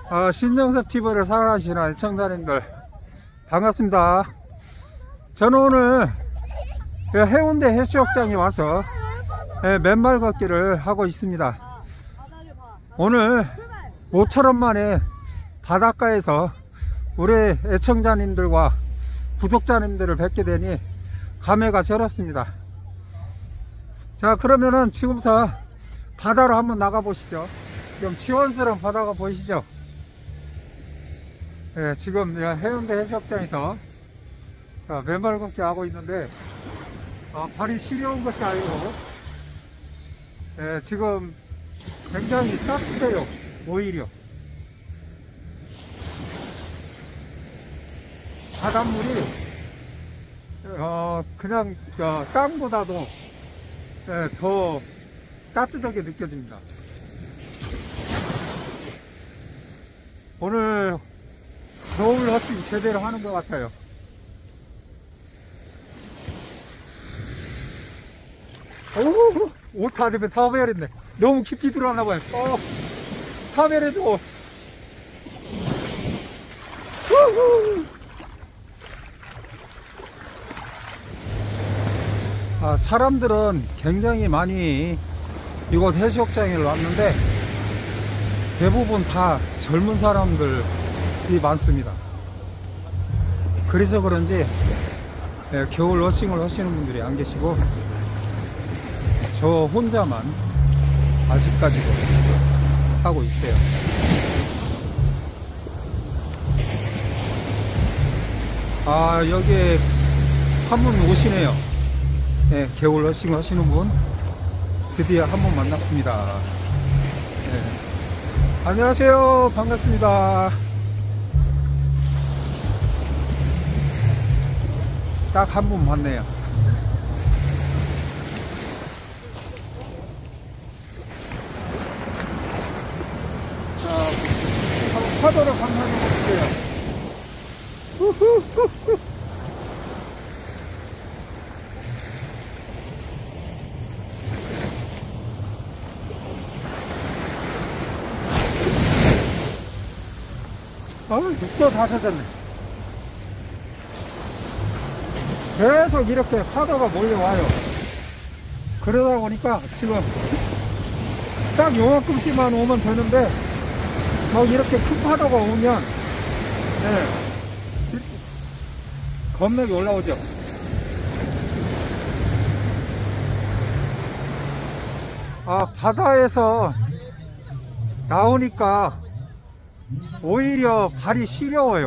신정섭 TV를 사랑하시는 시청자님들 반갑습니다. 저는 오늘 해운대 해수욕장에 와서 맨발 걷기를 하고 있습니다. 오늘 모처럼 만에 바닷가에서 우리 애청자님들과 구독자님들을 뵙게 되니 감회가 절었습니다. 자, 그러면은 지금부터 바다로 한번 나가 보시죠. 좀 시원스러운 바다가 보이시죠? 예, 지금 해운대 해수욕장에서 맨발 걷기 하고 있는데 발이 시려운 것이 아니고 지금 굉장히 따뜻해요. 오히려 바닷물이 그냥 땅보다도 더 따뜻하게 느껴집니다. 오늘 겨울 헛짐 제대로 하는 것 같아요. 옷 다 되면 다 베렸네. 너무 깊이 들어왔나 봐요. 다 베려도 사람들은 굉장히 많이 이곳 해수욕장에 왔는데 대부분 다 젊은 사람들이 많습니다. 그래서 그런지 겨울 워싱을 하시는 분들이 안 계시고 저 혼자만 아직까지도 하고 있어요. 여기에 한 분 오시네요. 네, 겨울 워싱 하시는 분 드디어 한 분 만났습니다. 네. 안녕하세요. 반갑습니다. 딱 한 분 봤네요. 한번 파도로 감상해 보세요. 또 다 젖었네. 계속 이렇게 파도가 몰려와요. 그러다 보니까 지금 딱 요만큼씩만 오면 되는데 막 이렇게 큰 파도가 오면 겁나게 올라오죠. 바다에서 나오니까 오히려 발이 시려워요.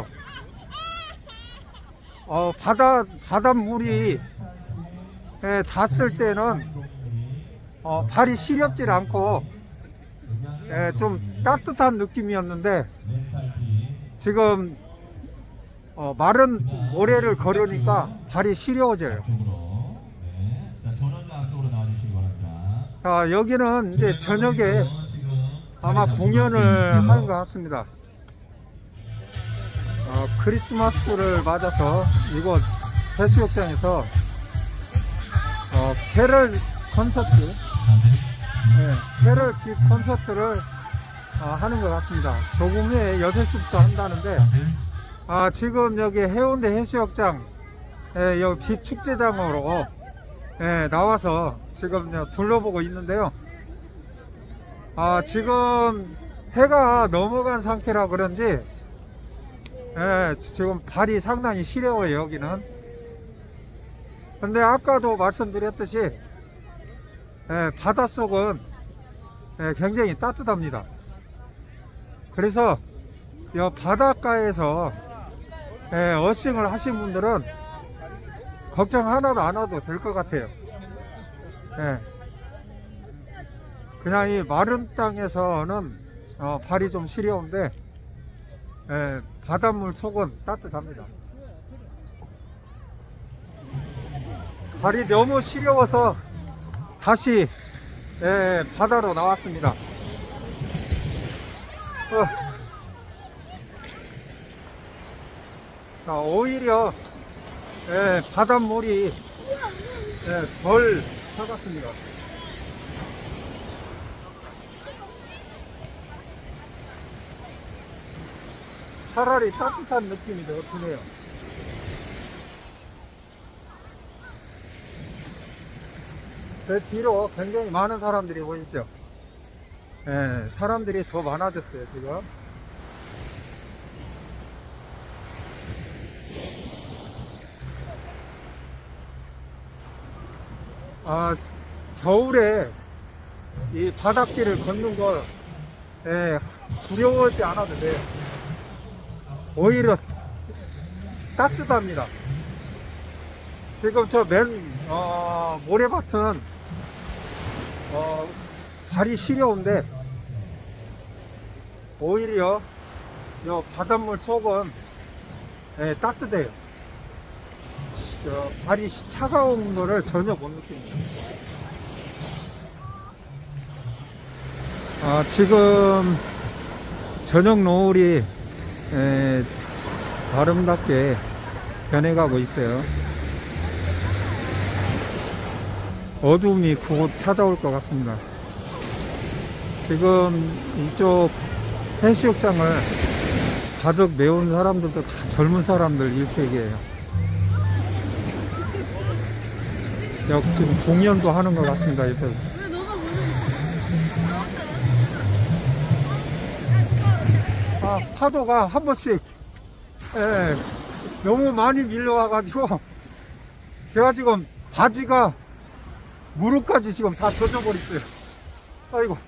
바닷물이 닿았을 때는 발이 시렵질 않고 좀 따뜻한 느낌이었는데 지금 마른 모래를 걸으니까 발이 시려워져요. 여기는 이제 저녁에 아마 공연을 하는 것 같습니다. 크리스마스를 맞아서 이곳 해수욕장에서 캐럴 콘서트, 캐럴 집 콘서트를 하는 것 같습니다. 조금 후에 6시부터 한다는데 지금 여기 해운대 해수욕장 여기 비축제장으로 나와서 지금 둘러보고 있는데요. 지금 해가 넘어간 상태라 그런지 지금 발이 상당히 시려워요. 여기는. 근데 아까도 말씀드렸듯이 바닷속은 굉장히 따뜻합니다. 그래서 이 바닷가에서 어싱을 하신 분들은 걱정 하나도 안 해도 될 것 같아요. 그냥 이 마른 땅에서는 발이 좀 시려운데 바닷물 속은 따뜻합니다. 발이 너무 시려워서 다시 바다로 나왔습니다. 오히려 바닷물이 덜 차갑습니다. 차라리 따뜻한 느낌이 더 드네요. 제 뒤로 굉장히 많은 사람들이 보이시죠? 예, 사람들이 더 많아졌어요, 지금. 겨울에 이 바닷길을 걷는 거, 예, 두려워하지 않아도 돼요. 오히려 따뜻합니다. 지금 저 모래밭은, 발이 시려운데, 오히려 요 바닷물 속은, 예, 따뜻해요. 발이 차가운 거를 전혀 못 느낍니다. 지금 저녁 노을이 아름답게 변해가고 있어요. 어둠이 곧 찾아올 것 같습니다. 지금 이쪽 해수욕장을 가득 메운 사람들도 다 젊은 사람들 일색이에요. 지금 공연도 하는 것 같습니다. 옆에. 파도가 한 번씩, 예, 너무 많이 밀려와가지고, 제가 지금 바지가 무릎까지 지금 다 젖어버렸어요. 아이고.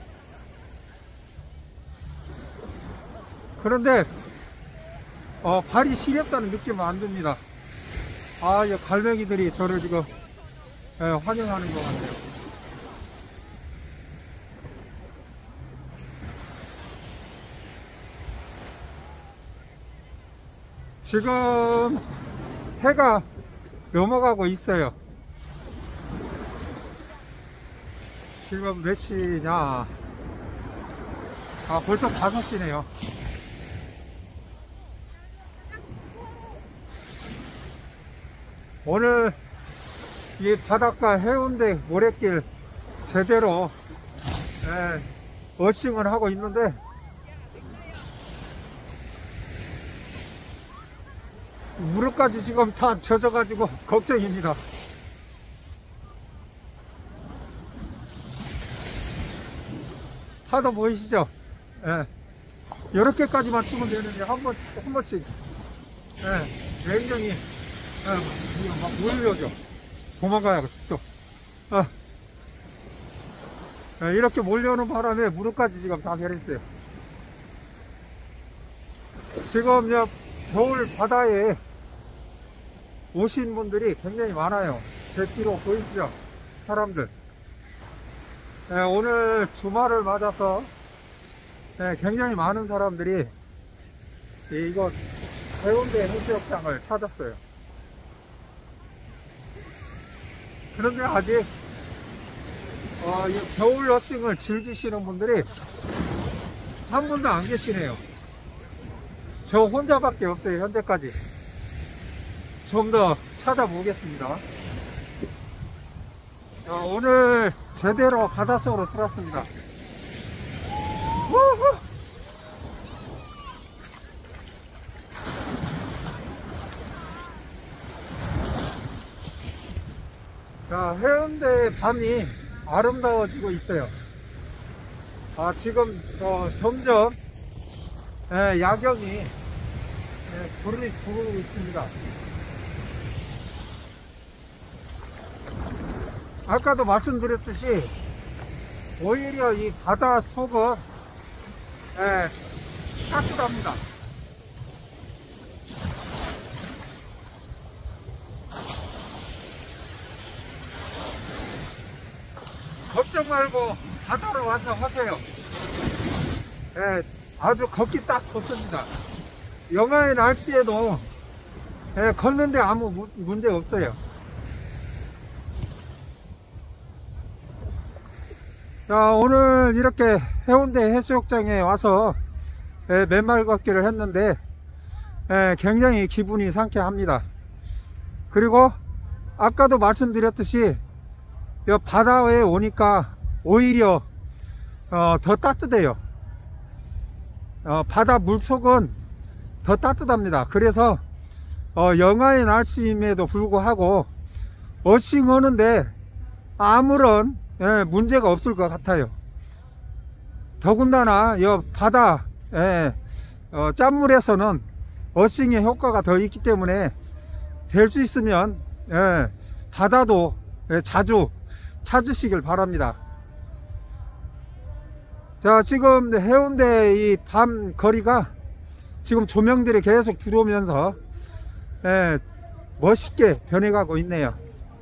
그런데, 발이 시렵다는 느낌은 안 듭니다. 이 갈매기들이 저를 지금, 예, 환영하는 것 같네요. 지금 해가 넘어가고 있어요. 지금 몇 시냐? 벌써 5시네요. 오늘 이 바닷가 해운대 모래길 제대로, 예, 어싱을 하고 있는데, 무릎까지 지금 다 젖어가지고 걱정입니다. 파도 보이시죠? 예. 이렇게까지만 치면 되는데 한 번씩, 예, 굉장히, 예, 막 몰려오죠. 도망가야겠어. 예, 이렇게 몰려오는 바람에 무릎까지 지금 다 내렸어요. 지금 겨울 바다에 오신 분들이 굉장히 많아요. 제 뒤로 보이시죠? 사람들. 예, 오늘 주말을 맞아서, 예, 굉장히 많은 사람들이 이곳 해운대 해수욕장을 찾았어요. 그런데 아직 이 겨울 러싱을 즐기시는 분들이 한 분도 안 계시네요. 저 혼자밖에 없어요, 현재까지. 좀 더 찾아보겠습니다. 오늘 제대로 바닷속으로 들어왔습니다. 우후! 자, 해운대 밤이 아름다워지고 있어요. 지금 점점, 예, 야경이, 예, 불이 들어오고 있습니다. 아까도 말씀드렸듯이 오히려 이 바다 속은, 예, 따뜻합니다. 걱정 말고 바다로 와서 하세요. 예, 아주 걷기 딱 좋습니다. 영하의 날씨에도, 예, 걷는데 아무 문제 없어요. 자, 오늘 이렇게 해운대 해수욕장에 와서, 예, 맨발 걷기를 했는데, 예, 굉장히 기분이 상쾌합니다. 그리고 아까도 말씀드렸듯이 이 바다에 오니까 오히려 더 따뜻해요. 바다 물속은 더 따뜻합니다. 그래서 영하의 날씨임에도 불구하고 어싱 하는데 아무런 문제가 없을 것 같아요. 더군다나 이 바다 짠물에서는 어싱의 효과가 더 있기 때문에 될 수 있으면 바다도 자주 찾으시길 바랍니다. 자, 지금 해운대 이 밤 거리가 지금 조명들이 계속 들어오면서 멋있게 변해가고 있네요.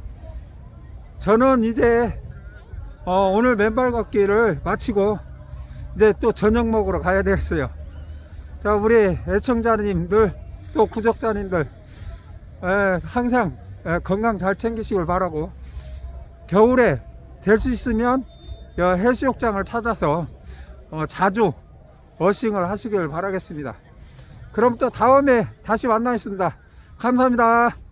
저는 이제 오늘 맨발 걷기를 마치고 이제 또 저녁 먹으러 가야 되겠어요. 자, 우리 애청자님들 또 구독자님들 항상 건강 잘 챙기시길 바라고, 겨울에 될 수 있으면 해수욕장을 찾아서 자주 어싱을 하시길 바라겠습니다. 그럼 또 다음에 다시 만나겠습니다. 감사합니다.